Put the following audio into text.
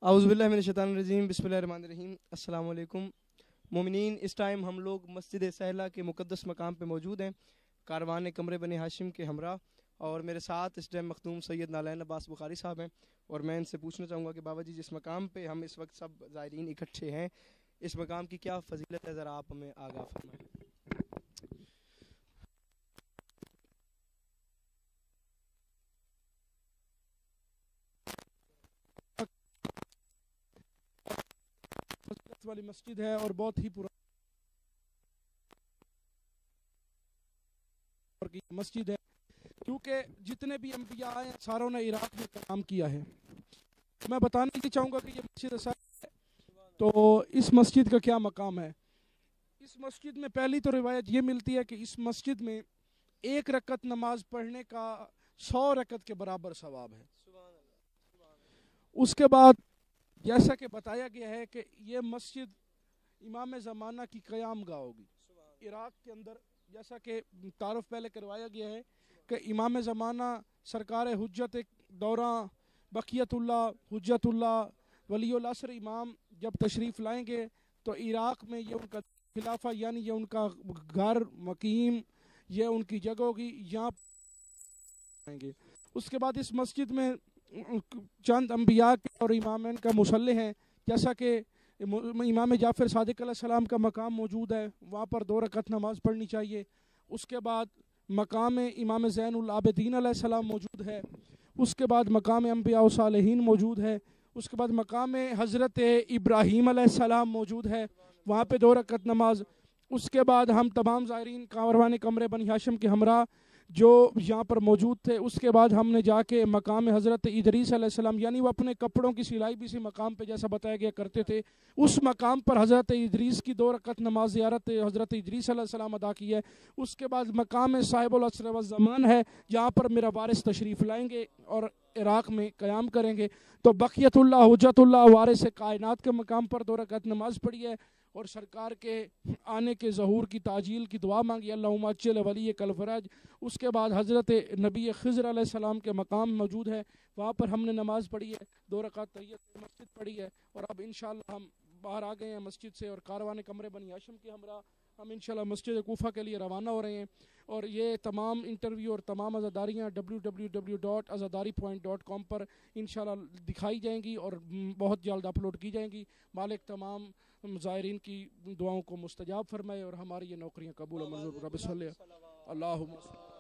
औज़ुबिल्लाहिमिनश्शैतानिर्रजीम बिस्मिल्लाहिर्रहमानिर्रहीम। अस्सलाम वालेकुम मोमिनीन। इस टाइम हम लोग मस्जिद सहला के मुक़द्दस मकाम पे मौजूद हैं, कारवान कमरे बने हाशिम के हमरा। और मेरे साथ इस टाइम मखदूम सैयद नालैन अब्बास बुखारी साहब हैं। और मैं इनसे पूछना चाहूँगा कि बाबा जी, जिस मकाम पे हम इस वक्त सब ज़ायरीन इकट्ठे हैं, इस मकाम की क्या फ़जीलत है, ज़रा आप हमें आगाह फरमाएं। वाली मस्जिद है और बहुत ही पुरानी मस्जिद है, क्योंकि जितने भी अंबिया आए हैं सारों ने इराक में काम किया है। मैं बताना ही चाहूँगा कि ये मस्जिद है, तो इस मस्जिद का क्या मकाम है। इस मस्जिद में पहली तो रिवायत ये मिलती है कि इस मस्जिद में एक रकत नमाज पढ़ने का 100 रकत के बराबर सवाब है। उसके बाद जैसा कि बताया गया है कि ये मस्जिद इमाम ज़माना की क़याम गाह होगी इराक के अंदर। जैसा कि तारुफ पहले करवाया गया है कि इमाम ज़माना सरकार हुज्जत दौरा बकियतुल्ला हुज्जतुल्ला वलीउल असर इमाम जब तशरीफ़ लाएंगे तो इराक में ये उनका खिलाफा, यानी ये उनका घर मकीम, ये उनकी जगह होगी, यहाँ आएंगे। उसके बाद इस मस्जिद में चंद अम्बिया और इमामैन का मुसल्ले हैं, जैसा कि इमाम जाफ़र सादिक अलैहिस्सलाम का मकाम मौजूद है, वहाँ पर 2 रकत नमाज पढ़नी चाहिए। उसके बाद मकाम इमाम ज़ैनुल आबिदीन अलैहिस्सलाम मौजूद है। उसके बाद मकाम अम्बिया व सालिहीन मौजूद है। उसके बाद मकाम हज़रत इब्राहीम अलैहिस्सलाम मौजूद है, वहाँ पे 2 रकत नमाज। उसके बाद हम तमाम ज़ायरीन कारवान कमरे बनी हाशिम के हमरा जो यहाँ पर मौजूद थे, उसके बाद हमने जाके मकाम हज़रत इदरीस अलैहिस्सलाम, यानी वो अपने कपड़ों की सिलाई भी इसी मकाम पे जैसा बताया गया करते थे, उस मकाम पर हज़रत इदरीस की 2 रकत नमाज ज़ियारत हज़रत इदरीस अलैहिस्सलाम अदा की है। उसके बाद मकाम साहिबुल असर व ज़मान है, जहाँ पर मेरा वारिस तशरीफ़ लाएंगे और इराक में क़याम करेंगे। तो बक़ियतुल्लाह हुज्जतुल्लाह वारिस कायनात के मकाम पर 2 रकत नमाज पढ़ी है और सरकार के आने के ज़हूर की ताजील की दुआ मांगी, अल्लाहुम्मा अज्जिल वली कल फ़रज। उसके बाद हज़रत नबी ख़िज़र अलैहिस्सलाम के मकाम मौजूद है, वहाँ पर हमने नमाज़ पढ़ी है, 2 रकात तहिय्यत मस्जिद पढ़ी है। और अब इंशाअल्लाह हम बाहर आ गए हैं मस्जिद से और कारवान कमरे बनी हाशिम के हमरा हम इंशाअल्लाह मस्जिद कूफा के लिए रवाना हो रहे हैं। और ये तमाम इंटरव्यू और तमाम अज़ादारियाँ www.azadari.com पर इंशाअल्लाह दिखाई जाएंगी और बहुत जल्द अपलोड की जाएंगी। मालिक तमाम ज़ायरीन की दुआओं को मुस्तजाब फरमाए और हमारी ये नौकरियाँ कबूल और मंजूर रब सल्लल्लाहु अलैहि वसल्लम।